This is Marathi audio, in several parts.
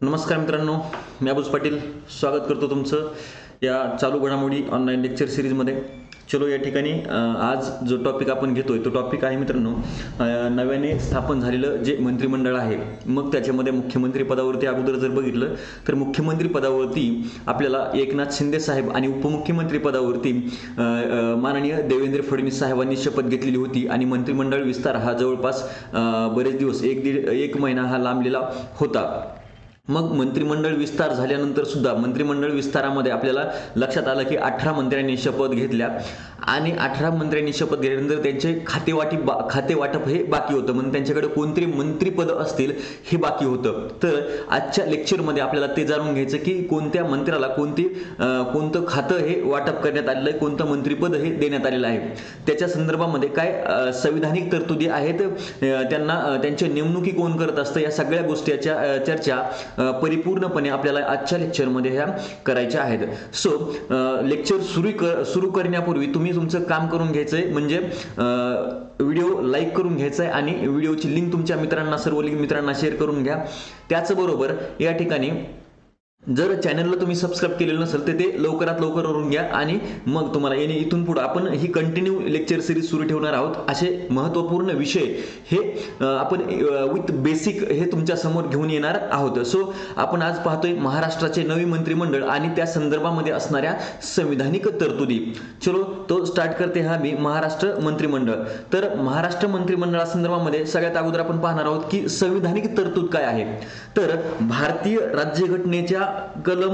नमस्कार मित्रांनो, मी अबूज पाटील स्वागत करतो तुमचं या चालू घडामोडी ऑनलाईन लेक्चर सिरीजमध्ये. चलो या ठिकाणी आज जो टॉपिक आपण घेतोय तो टॉपिक आहे मित्रांनो, नव्याने स्थापन झालेलं जे मंत्रिमंडळ आहे. मग त्याच्यामध्ये मुख्यमंत्री पदावरती अगोदर जर बघितलं तर मुख्यमंत्री पदावरती आपल्याला एकनाथ शिंदे साहेब आणि उपमुख्यमंत्री पदावरती माननीय देवेंद्र फडणवीस साहेबांनी शपथ घेतलेली होती. आणि मंत्रिमंडळ विस्तार हा जवळपास बरेच दिवस एक महिना हा लांबलेला होता. मग मंत्रिमंडळ विस्तार झाल्यानंतर सुद्धा मंत्रिमंडळ विस्तारामध्ये आपल्याला लक्षात आलं की 18 मंत्र्यांनी शपथ घेतल्या आणि 18 मंत्र्यांनी शपथ घेतल्यानंतर त्यांचे खाते वाटप हे बाकी होतं. म्हणजे त्यांच्याकडे कोणतरी मंत्रिपद असतील हे बाकी होतं. तर आजच्या लेक्चरमध्ये आपल्याला ते जाणून घ्यायचं की कोणत्या मंत्र्याला कोणतं खातं हे वाटप करण्यात आलेलं आहे, कोणतं मंत्रिपद हे देण्यात आलेलं आहे, त्याच्या संदर्भामध्ये काय संविधानिक तरतुदी आहेत, त्यांच्या नेमणुकी कोण करत असतं, या सगळ्या गोष्टीच्या चर्चा परिपूर्णपणे आपल्याला आजच्या लेक्चरमध्ये ह्या करायच्या आहेत. सो लेक्चर सुरू करण्यापूर्वी तुम्ही तुमचं काम करून घ्यायचंय, म्हणजे व्हिडिओ लाईक करून घ्यायचा आहे आणि व्हिडिओची लिंक तुमच्या सर्व मित्रांना शेअर करून घ्या. त्याचबरोबर या ठिकाणी जर चॅनलला तुम्ही सबस्क्राईब केलेलं नसेल तर ते लवकरात लवकर करून घ्या. आणि मग तुम्हाला इथून पुढे आपण ही कंटिन्यू लेक्चर सिरीज सुरू ठेवणार आहोत. असे महत्त्वपूर्ण विषय हे आपण विथ बेसिक हे तुमच्या समोर घेऊन येणार आहोत. सो आपण आज पाहतोय महाराष्ट्राचे नवे मंत्रिमंडळ आणि त्या संदर्भामध्ये असणाऱ्या संविधानिक तरतुदी. चलो तो स्टार्ट करते हा मी महाराष्ट्र मंत्रिमंडळ. तर महाराष्ट्र मंत्रिमंडळासंदर्भामध्ये सगळ्यात अगोदर आपण पाहणार आहोत की संविधानिक तरतूद काय आहे. तर भारतीय राज्यघटनेच्या कलम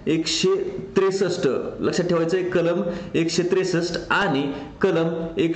163, लक्षात ठेवायचं आहे, कलम 163 आणि कलम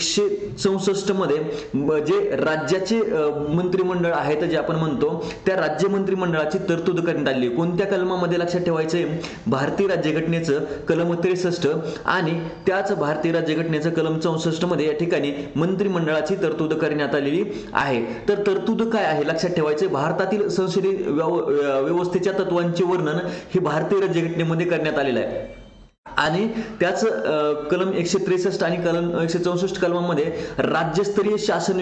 164 मध्ये जे राज्याचे मंत्रिमंडळ आहेत जे आपण म्हणतो त्या राज्य मंत्रिमंडळाची तरतूद करण्यात आली. कोणत्या कलमामध्ये लक्षात ठेवायचं आहे, भारतीय राज्यघटनेचं कलम 63 आणि त्याच भारतीय राज्यघटनेचं कलम 64 मध्ये या ठिकाणी मंत्रिमंडळाची तरतूद करण्यात आलेली आहे. तर तरतूद काय आहे लक्षात ठेवायचे, भारतातील संसदीय व्यवस्थेच्या तत्वांचे वर्णन हे भारतीय राज्यघटनेमध्ये करण्यात आलेलं आहे. आणि त्याच कलम 163 आणि कलम 164 कलमामध्ये राज्यस्तरीय शासन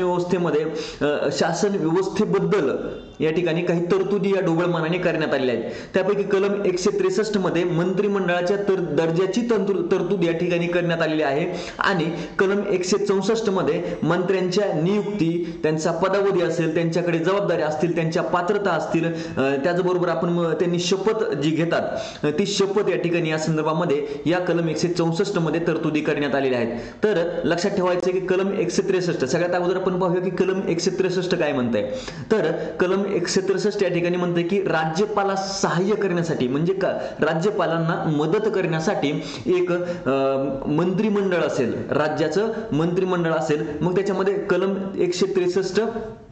व्यवस्थेबद्दल या ठिकाणी काही तरतुदी या ढोबळमानाने करण्यात आलेल्या आहेत. त्यापैकी कलम 163 मध्ये मंत्रिमंडळाच्या दर्जाची तरतूद या ठिकाणी करण्यात आलेली आहे. आणि कलम 164 मध्ये मंत्र्यांच्या नियुक्ती, त्यांचा पदावधी असेल, त्यांच्याकडे जबाबदाऱ्या असतील, त्यांच्या पात्रता असतील, त्याचबरोबर आपण त्यांनी शपथ जी घेतात ती शपथ या ठिकाणी या संदर्भामध्ये या कलम 164 मध्ये तरतुदी करण्यात आलेल्या आहेत. तर लक्षात ठेवायचं की कलम 163 सगळ्यात अगोदर आपण पाहूया की कलम 163 काय म्हणतंय. तर कलम 163 या ठिकाणी म्हणते की राज्यपालास सहाय्य करण्यासाठी, म्हणजे राज्यपालांना मदत करण्यासाठी एक मंत्रिमंडळ असेल, राज्याचं मंत्रिमंडळ असेल. मग त्याच्यामध्ये कलम 163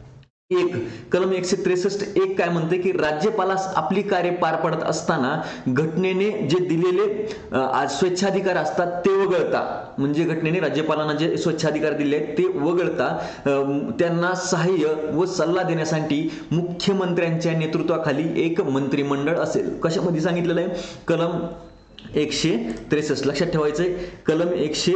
कलम 163 काय म्हणते की राज्यपालास आपली कार्य पार पडत असताना घटनेने जे दिलेले स्वेच्छाधिकार असतात ते वगळता, म्हणजे घटनेने राज्यपालांना जे स्वेच्छाधिकार दिले आहेत ते वगळता त्यांना सहाय्य व सल्ला देण्यासाठी मुख्यमंत्र्यांच्या नेतृत्वाखाली एक मंत्रिमंडळ असेल. कशामध्ये सांगितलेलं आहे, कलम 163 लक्षात ठेवायचंय, कलम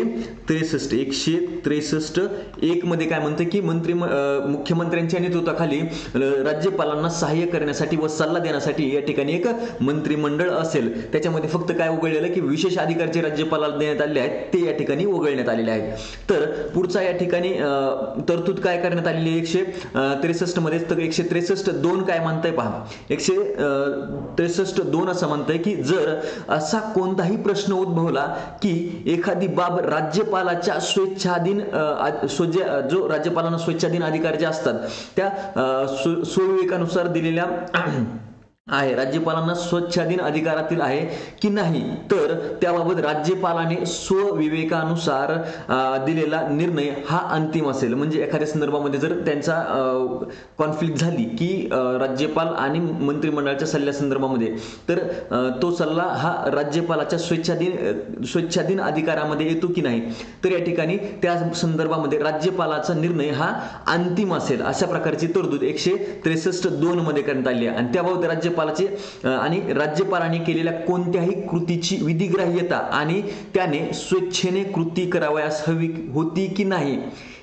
163 एक मध्ये काय म्हणते की मुख्यमंत्र्यांच्या नेतृत्वाखाली राज्यपालांना सहाय्य करण्यासाठी व सल्ला देण्यासाठी या ठिकाणी एक मंत्रिमंडळ असेल. त्याच्यामध्ये फक्त काय वगळलेलं की विशेष अधिकार जे राज्यपालाला देण्यात आले आहेत ते या ठिकाणी वगळण्यात आलेले आहेत. तर पुढचा या ठिकाणी तरतूद काय करण्यात आलेली आहे 163 मध्ये, तर 163(2) काय म्हणताय पहा. 163(2) असं म्हणतंय की जर असा कोणताही प्रश्न उद्भवला की एखादी बाब राज्यपालाच्या जो राज्यपालांना स्वेच्छाधीन अधिकार जे असतात त्या स्वविवेकानुसार दिलेल्या आहे, राज्यपालांना स्वच्छाधीन अधिकारातील आहे की नाही, तर त्याबाबत राज्यपालाने स्वविवेकानुसार दिलेला निर्णय हा अंतिम असेल. म्हणजे एखाद्या संदर्भामध्ये जर त्यांचा कॉन्फ्लिक्ट झाली की राज्यपाल आणि मंत्रिमंडळाच्या सल्ल्या संदर्भामध्ये, तर तो सल्ला हा राज्यपालाच्या स्वेच्छाधीन अधिकारामध्ये येतो की नाही, तर या ठिकाणी त्या संदर्भामध्ये राज्यपालाचा निर्णय हा अंतिम असेल. अशा प्रकारची तरतूद 163(2) मध्ये करण्यात आली आहे. आणि त्याबाबत राज्यपालाने केलेल्या कोणत्याही कृतीची विधिग्राह्यता आणि त्याने स्वेच्छेने कृती करावयास हवी होती की नाही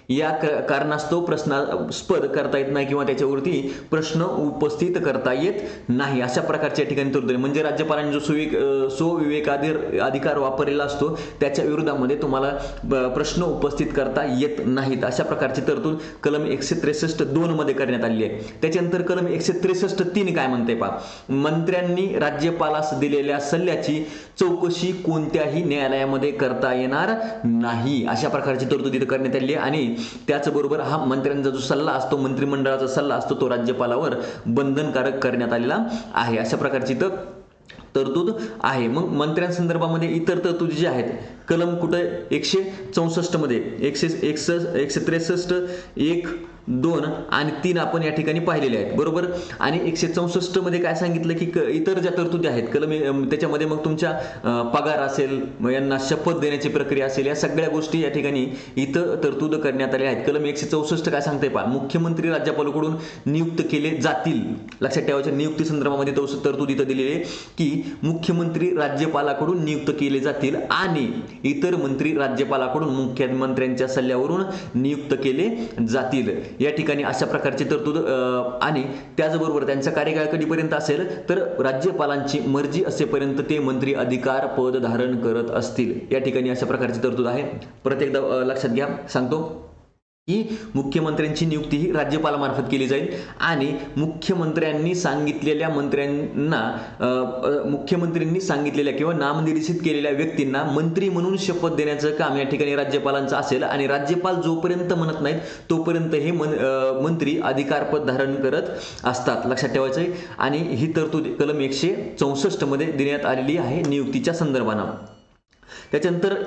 या कारणास्तव प्रश्नास्पद करता येत नाही किंवा त्याच्यावरती प्रश्न उपस्थित करता येत नाही, अशा प्रकारच्या ठिकाणी तरतूद आहे. म्हणजे राज्यपालांनी जो अधिकार वापरलेला असतो त्याच्या विरोधामध्ये तुम्हाला प्रश्न उपस्थित करता येत नाहीत, अशा प्रकारची तरतूद कलम 163(2) मध्ये करण्यात आली आहे. त्याच्यानंतर कलम 163(3) काय म्हणते पहा, मंत्र्यांनी राज्यपालास दिलेल्या सल्ल्याची चौकशी कोणत्याही न्यायालयामध्ये करता येणार नाही, अशा प्रकारची तरतूद इथे करण्यात आली आहे. आणि त्याचबरोबर हा मंत्र्यांचा जो सल्ला असतो, मंत्रिमंडळाचा सल्ला असतो, तो राज्यपालावर बंधनकारक करण्यात आलेला आहे, अशा प्रकारची तरतूद आहे. मग मंत्र्यांसंदर्भामध्ये इतर तरतुदी ज्या आहेत, कलम कुठे 164 मध्ये 163, 1, 2 आणि 3 आपण या ठिकाणी पाहिलेले आहेत, बरोबर. आणि 164 मध्ये काय सांगितलं की इतर ज्या तरतुदी आहेत कलम, त्याच्यामध्ये मग तुमच्या पगार असेल, यांना शपथ देण्याची प्रक्रिया असेल, या सगळ्या गोष्टी या ठिकाणी इथं तरतूद करण्यात आल्या आहेत. कलम 164 काय सांगते पहा, मुख्यमंत्री राज्यपालाकडून नियुक्त केले जातील. लक्षात ठेवायच्या नियुक्ती संदर्भामध्ये तरतूद इथं दिलेली आहे की मुख्यमंत्री राज्यपालाकडून नियुक्त केले जातील आणि इतर मंत्री राज्यपालाकडून मुख्यमंत्र्यांच्या सल्ल्यावरून नियुक्त केले जातील, या ठिकाणी अशा प्रकारची तरतूद. आणि त्याचबरोबर त्यांचा कार्यकाळ कधीपर्यंत असेल तर राज्यपालांची मर्जी असेपर्यंत ते मंत्री अधिकार पद धारण करत असतील, या ठिकाणी अशा प्रकारची तरतूद आहे. परत एकदा लक्षात घ्या, सांगतो की मुख्यमंत्र्यांची नियुक्ती ही राज्यपालामार्फत केली जाईल आणि मुख्यमंत्र्यांनी सांगितलेल्या किंवा नामनिर्देशित केलेल्या व्यक्तींना मंत्री म्हणून शपथ देण्याचं काम या ठिकाणी राज्यपालांचं असेल आणि राज्यपाल जोपर्यंत म्हणत नाहीत तोपर्यंत हे मंत्री अधिकारपद धारण करत असतात, लक्षात ठेवायचं आहे. आणि ही तरतूद कलम 164 मध्ये देण्यात आलेली आहे नियुक्तीच्या संदर्भानं. त्याच्यानंतर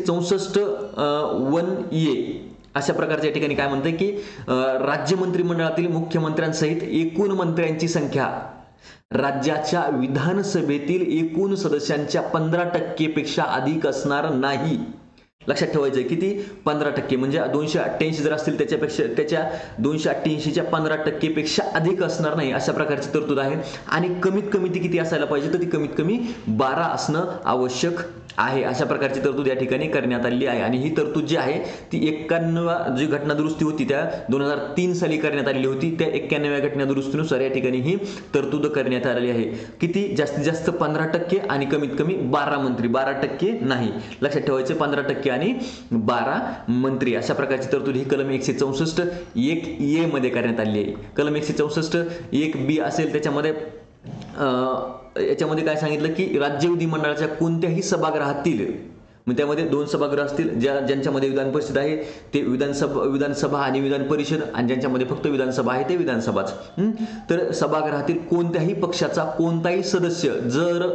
164(1)(a) अशा प्रकारच्या ठिकाणी काय म्हणते की राज्य मंत्रिमंडळातील मुख्यमंत्र्यांसहित एकूण मंत्र्यांची संख्या राज्याच्या विधानसभेतील एकूण सदस्यांच्या 15% पेक्षा अधिक असणार नाही. लक्षात ठेवायचं आहे किती, 15%, म्हणजे 288 जर असतील त्याच्या 288च्या 15% पेक्षा अधिक असणार नाही, अशा प्रकारची तरतूद आहे. आणि कमीत कमी ती किती असायला पाहिजे, तर ती कमीत कमी 12 असणं आवश्यक आहे, अशा प्रकारची तरतूद या ठिकाणी करण्यात आलेली आहे. आणि ही तरतूद जी आहे ती 91 जी घटना दुरुस्ती होती त्या 2003 साली करण्यात आलेली होती, त्या 91व्या घटना दुरुस्तीनुसार या ठिकाणी ही तरतूद करण्यात आलेली आहे. किती, जास्तीत जास्त 15% आणि कमीत कमी 12 मंत्री, 12% नाही, लक्षात ठेवायचे 15% आणि 12 मंत्री, अशा प्रकारची तरतूद ही कलम 164(1)(a) मध्ये करण्यात आली आहे. कलम 164(1)(b) असेल त्याच्यामध्ये याच्यामध्ये काय सांगितलं की राज्य विधिमंडळाच्या कोणत्याही सभागृहातील, मग त्यामध्ये 2 सभागृह असतील, ज्यांच्यामध्ये विधान परिषद आहे ते विधानसभा आणि विधान परिषद, आणि ज्यांच्यामध्ये फक्त विधानसभा आहे ते विधानसभाच. तर सभागृहातील कोणत्याही पक्षाचा कोणताही सदस्य जर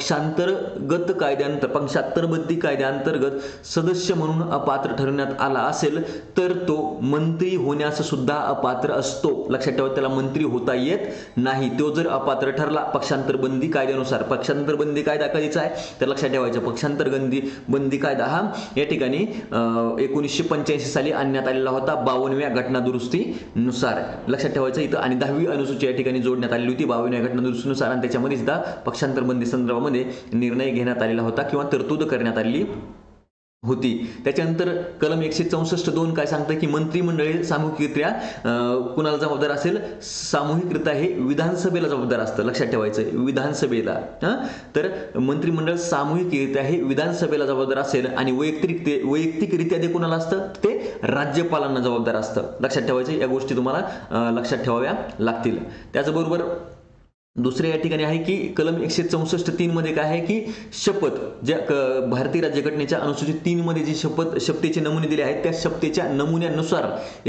पक्षांतरबंदी कायद्याअंतर्गत सदस्य म्हणून अपात्र ठरवण्यात आला असेल तर तो मंत्री होण्यास सुद्धा अपात्र असतो. लक्षात ठेवा, त्याला मंत्री होता येत नाही. तो जर अपात्र ठरला पक्षांतरबंदी कायद्यानुसार, पक्षांतरबंदी कायदा कधीचा आहे तर लक्षात ठेवायचं, पक्षांतरबंदी कायदा हा या ठिकाणी 1985 साली आणण्यात आलेला होता 52व्या घटना दुरुस्तीनुसार, लक्षात ठेवायचं इथं. आणि 10वी अनुसूची या ठिकाणी जोडण्यात आलेली होती 52व्या घटना दुरुस्तीनुसार, आणि त्याच्यामध्ये सुद्धा पक्षांतरबंदी संदर्भामध्ये निर्णय घेण्यात आलेला होता किंवा तरतूद करण्यात आलेली होती. त्याच्यानंतर कलम 164(2) काय सांगतं की मंत्रिमंडळ सामूहिकरित्या कुणाला जबाबदार असेल, सामूहिकरित्या हे विधानसभेला जबाबदार असतं, लक्षात ठेवायचं विधानसभेला. तर मंत्रिमंडळ सामूहिकरित्या हे विधानसभेला जबाबदार असेल आणि वैयक्तिकरित्या ते कुणाला असतं, ते राज्यपालांना जबाबदार असतं, लक्षात ठेवायचं. या गोष्टी तुम्हाला लक्षात ठेवाव्या लागतील. त्याचबरोबर दुसरे या ठिकाणी आहे की कलम 164(3) मध्ये काय आहे की शपथ, ज्या भारतीय राज्यघटनेच्या अनुसूचित 3 मध्ये जी शपथेचे नमुने दिले आहेत त्या शपथेच्या नमुन्यानुसार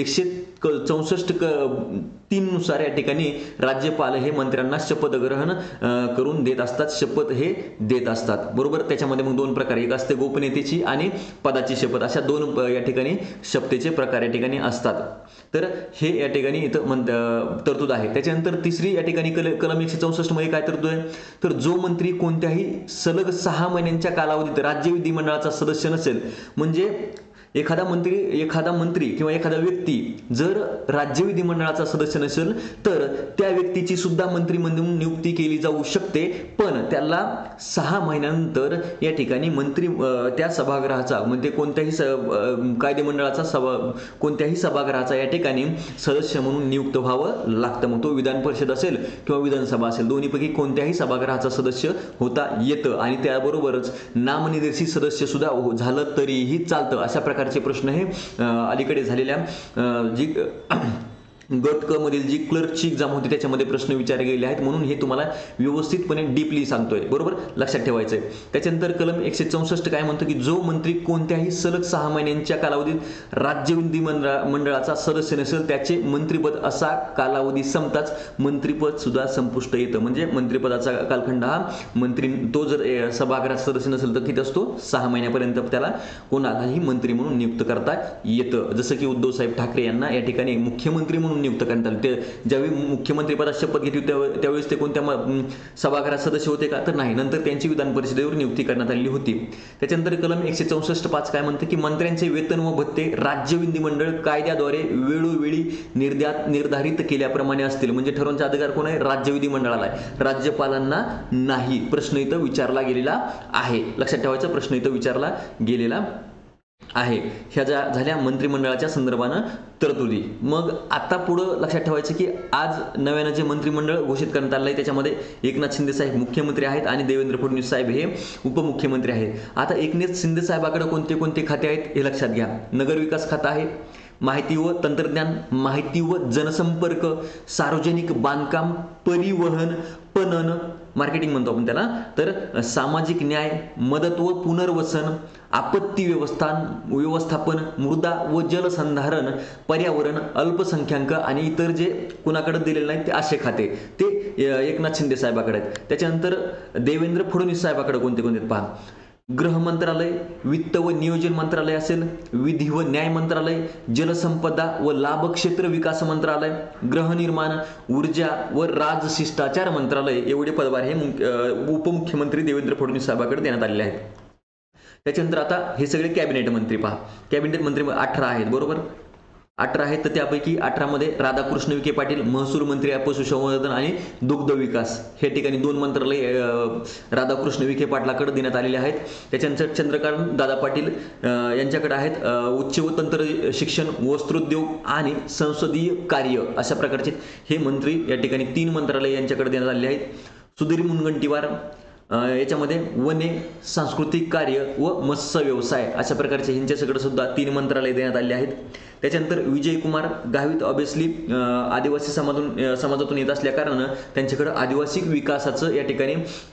164(3) नुसार या ठिकाणी राज्यपाल हे मंत्र्यांना शपथ ग्रहण करून देत असतात, शपथ हे देत असतात, बरोबर. त्याच्यामध्ये मग 2 प्रकार, एक असते गोपनीयतेची आणि पदाची शपथ, अशा 2 या ठिकाणी शपथेचे प्रकार या ठिकाणी असतात. तर हे या ठिकाणी इथं तरतूद आहे. त्याच्यानंतर तिसरी या ठिकाणी कलम 164 मध्ये काय तरतूद आहे तर जो मंत्री कोणत्याही सलग 6 महिन्यांच्या कालावधीत राज्य विधिमंडळाचा सदस्य नसेल, म्हणजे एखादा मंत्री किंवा एखादा व्यक्ती जर राज्य विधिमंडळाचा सदस्य नसेल तर त्या व्यक्तीची सुद्धा मंत्री म्हणून नियुक्ती केली जाऊ शकते, पण त्याला 6 महिन्यानंतर या ठिकाणी त्या सभागृहाचा म्हणजे कोणत्याही सभागृहाचा या ठिकाणी सदस्य म्हणून नियुक्त व्हावं लागतं. मग तो विधान परिषद असेल किंवा विधानसभा असेल, दोन्हीपैकी कोणत्याही सभागृहाचा सदस्य होता येतं आणि त्याबरोबरच नामनिर्देशित सदस्य सुद्धा झालं तरीही चालतं. अशा प्रकारचे प्रश्न हे अलीकडे झालेल्या गट क मधील जी क्लर्कची एक्झाम होती त्याच्यामध्ये प्रश्न विचारले गेले आहेत, म्हणून हे तुम्हाला व्यवस्थितपणे डीपली सांगतोय, बरोबर लक्षात ठेवायचंय. त्याच्यानंतर कलम 164 काय म्हणतो की जो मंत्री कोणत्याही सलग 6 महिन्यांच्या कालावधीत राज्य विधिमंडळाचा सदस्य नसेल त्याचे मंत्रिपद असा कालावधी संपताच मंत्रिपद सुद्धा संपुष्ट येतं. म्हणजे मंत्रिपदाचा कालखंड हा तो जर सभागृहात सदस्य नसेल तर किती असतो, 6 महिन्यापर्यंत त्याला कोणालाही मंत्री म्हणून नियुक्त करता येतं. जसं की उद्धव साहेब ठाकरे यांना या ठिकाणी मुख्यमंत्री म्हणून नियुक्त करण्यात आले. ते ज्यावेळी मुख्यमंत्री पदाची शपथ घेतली त्यावेळेस ते कोणत्या सभागृहात सदस्य होते का, तर नाही, नंतर त्यांची विधान परिषदेवर नियुक्ती करण्यात आली होती. त्याच्यानंतर कलम 164(5) काय म्हणते की मंत्र्यांचे वेतन व भत्ते राज्य विधिमंडळ कायद्याद्वारे वेळोवेळी निर्धारित केल्याप्रमाणे असतील. म्हणजे ठरवण्याचा अधिकार कोण आहे, राज्य विधिमंडळाला आहे, राज्यपालांना नाही. प्रश्न इथं विचारला गेलेला आहे, लक्षात ठेवायचा प्रश्न इथं विचारला गेलेला आहे. ह्या झाल्या मंत्रिमंडळाच्या संदर्भानं तरतुदी. मग आता पुढं लक्षात ठेवायचं की आज नव्यानं जे मंत्रिमंडळ घोषित करण्यात आलं आहे त्याच्यामध्ये एकनाथ शिंदे साहेब मुख्यमंत्री आहेत आणि देवेंद्र फडणवीस साहेब हे उपमुख्यमंत्री आहेत. आता एकनाथ शिंदे साहेबाकडे कोणते कोणते खाते आहेत हे लक्षात घ्या. नगरविकास खातं आहे, माहिती व तंत्रज्ञान, माहिती व जनसंपर्क, सार्वजनिक बांधकाम, परिवहन, पणन, मार्केटिंग म्हणतो आपण त्याला, तर सामाजिक न्याय, मदत व पुनर्वसन, आपत्ती व्यवस्थापन, मृदा व जलसंधारण, पर्यावरण, अल्पसंख्याक आणि इतर जे कुणाकडे दिलेले नाहीत ते असे खाते ते एकनाथ शिंदे साहेबाकडे आहेत. त्याच्यानंतर देवेंद्र फडणवीस साहेबाकडे कोणते कोणते पहा. गृह मंत्रालय, वित्त व नियोजन मंत्रालय असेल, विधी व न्याय मंत्रालय, जलसंपदा व लाभ क्षेत्र विकास मंत्रालय, गृहनिर्माण, ऊर्जा व राजशिष्टाचार मंत्रालय एवढे पदभार हे उपमुख्यमंत्री देवेंद्र फडणवीस साहेबांकडे देण्यात आलेले आहेत. त्याच्यानंतर आता हे सगळे कॅबिनेट मंत्री पहा. कॅबिनेट मंत्री 18 आहेत, बरोबर 18 आहेत. तर त्यापैकी 18 मध्ये राधाकृष्ण विखे पाटील महसूल मंत्री, पशुसंवर्धन आणि दुग्ध विकास हे ठिकाणी 2 मंत्रालय राधाकृष्ण विखे पाटलाकडे देण्यात आलेले आहेत. त्याच्यानंतर चंद्रकांत दादा पाटील यांच्याकडे आहेत उच्च व तंत्र शिक्षण, वस्त्रोद्योग आणि संसदीय कार्य अशा प्रकारचे हे मंत्री या ठिकाणी 3 मंत्रालय यांच्याकडे देण्यात आलेले आहेत. सुधीर मुनगंटीवार याच्यामध्ये वने, सांस्कृतिक कार्य व मत्स्य व्यवसाय अशा प्रकारचे यांच्याकडे सुद्धा 3 मंत्रालय देण्यात आले आहेत. त्याच्यानंतर विजयकुमार गावित ऑब्वियसली आदिवासी समाजातून येत असल्या कारणानं त्यांच्याकडे आदिवासी विकासाचं या ठिकाणी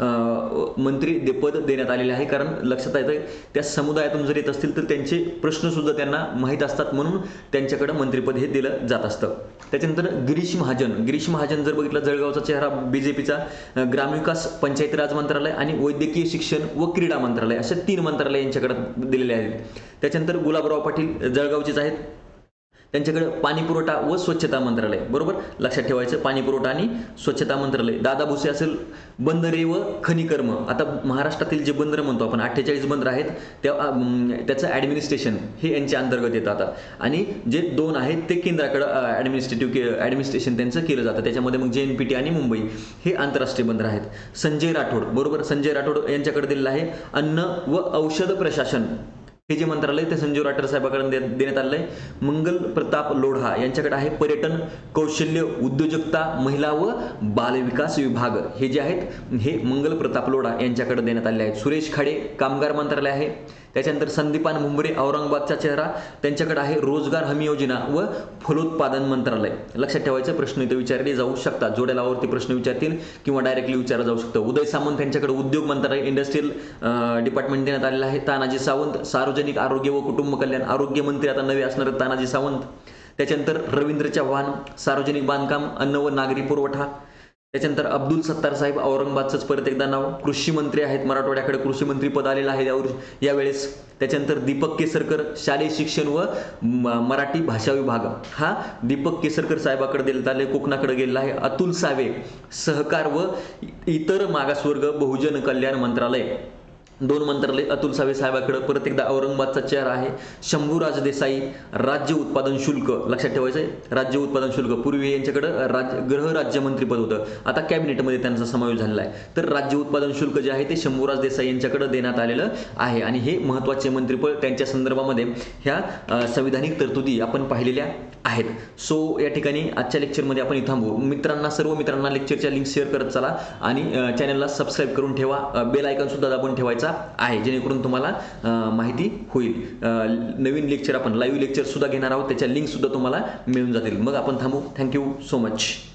मंत्री पद देण्यात आलेले आहे. कारण लक्षात येतं त्या समुदायातून जर येत असतील तर त्यांचे प्रश्न सुद्धा त्यांना माहीत असतात, म्हणून त्यांच्याकडे मंत्रिपद हे दिलं जात असतं. त्याच्यानंतर गिरीश महाजन जर बघितलं, जळगावचा चेहरा बीजेपीचा, ग्रामविकास पंचायती राज मंत्रालय आणि वैद्यकीय शिक्षण व क्रीडा मंत्रालय असे 3 मंत्रालय यांच्याकडे दिलेले आहेत. त्याच्यानंतर गुलाबराव पाटील जळगावचेच आहेत, त्यांच्याकडे पाणी पुरवठा व स्वच्छता मंत्रालय, बरोबर लक्षात ठेवायचं पाणी पुरवठा आणि स्वच्छता मंत्रालय. दादा भुसे असेल बंदरे व खनिकर्म. आता महाराष्ट्रातील जे बंदरं म्हणतो आपण 48 बंदरं आहेत त्याचं ॲडमिनिस्ट्रेशन हे यांच्या अंतर्गत येतं आता, आणि जे 2 आहेत ते केंद्राकडे ॲडमिनिस्ट्रेशन त्यांचं केलं जातं. त्याच्यामध्ये मग JNPT आणि मुंबई हे आंतरराष्ट्रीय बंदर आहेत. संजय राठोड, बरोबर संजय राठोड यांच्याकडे दिलेलं आहे अन्न व औषध प्रशासन हे जे मंत्रालय ते संजय राठोड साहेबांकडे देण्यात आलेलं आहे. मंगल प्रताप लोढा यांच्याकडे आहे पर्यटन, कौशल्य, उद्योजकता, महिला व बालविकास विभाग हे जे आहेत हे मंगल प्रताप लोढा यांच्याकडे देण्यात आले आहेत. सुरेश खाडे कामगार मंत्रालय आहे. त्याच्यानंतर संदीपान भुमरे औरंगाबादचा चेहरा, त्यांच्याकडे आहे रोजगार हमी योजना व फलोत्पादन मंत्रालय. लक्षात ठेवायचं प्रश्न इथे विचारले जाऊ शकतात, जोड्या लावावरती प्रश्न विचारतील किंवा डायरेक्टली विचारला जाऊ शकतं. उदय सामंत यांच्याकडे उद्योग मंत्रालय इंडस्ट्रियल डिपार्टमेंट देण्यात आलेलं आहे. तानाजी सावंत सार्वजनिक आरोग्य व कुटुंब कल्याण, आरोग्य मंत्री आता नवे असणार तानाजी सावंत. त्याच्यानंतर रवींद्र चव्हाण सार्वजनिक बांधकाम, अन्न व नागरी पुरवठा. त्याच्यानंतर अब्दुल सत्तार साहेब औरंगाबादचंच परत एकदा नाव, कृषी मंत्री आहेत, मराठवाड्याकडे कृषी मंत्री पद आलेलं आहे यावेळेस. त्याच्यानंतर दीपक केसरकर शालेय शिक्षण व मराठी भाषा विभाग हा दीपक केसरकर साहेबाकडे देण्यात आले, कोकणाकडे गेलेला आहे. अतुल सावे सहकार व इतर मागासवर्ग बहुजन कल्याण मंत्रालय 2 मंत्रालय अतुल सावे साहेबाकडे, परत एकदा औरंगाबादचा चेहरा आहे शंभूराज देसाई, राज्य उत्पादन शुल्क लक्षात ठेवायचं आहे, राज्य उत्पादन शुल्क. पूर्वी यांच्याकडे गृह राज्यमंत्रीपद होतं, आता कॅबिनेटमध्ये त्यांचा समावेश झालेला आहे. तर राज्य उत्पादन शुल्क जे आहे ते शंभूराज देसाई यांच्याकडे देण्यात आलेलं आहे आणि हे महत्त्वाचे मंत्रीपद त्यांच्या संदर्भामध्ये ह्या संविधानिक तरतुदी आपण पाहिलेल्या आहेत. सो या ठिकाणी आजच्या लेक्चरमध्ये आपण इथं थांबू. मित्रांना, सर्व मित्रांना लेक्चरच्या लिंक शेअर करत चला आणि चॅनलला सबस्क्राईब करून ठेवा. बेल आयकॉन सुद्धा दाबून ठेवायचा आहे, जेणेकरून तुम्हाला माहिती होईल. नवीन लेक्चर आपण लाईव्ह लेक्चर सुद्धा घेणार आहोत, त्याच्या लिंक सुद्धा तुम्हाला मिळून जातील. मग आपण थांबू. Thank you so much.